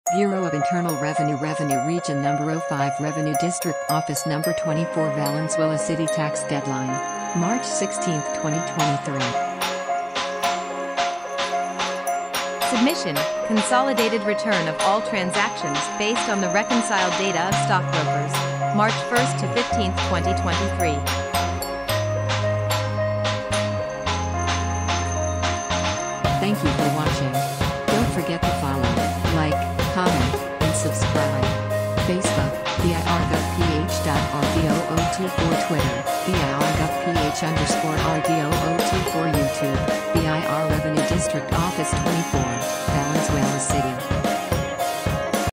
Bureau of Internal Revenue Revenue Region Number 05 Revenue District Office Number 24 Valenzuela City Tax Deadline March 16, 2023. Submission, consolidated return of all transactions based on the reconciled data of stockbrokers, March 1st to 15th, 2023. Thank you for watching. Don't forget to follow, like, comment, and subscribe. Facebook, BIRGovPH.RDO024 Twitter, BIRGovPH_RDO024 YouTube, BIR Revenue District Office 24, Valenzuela City.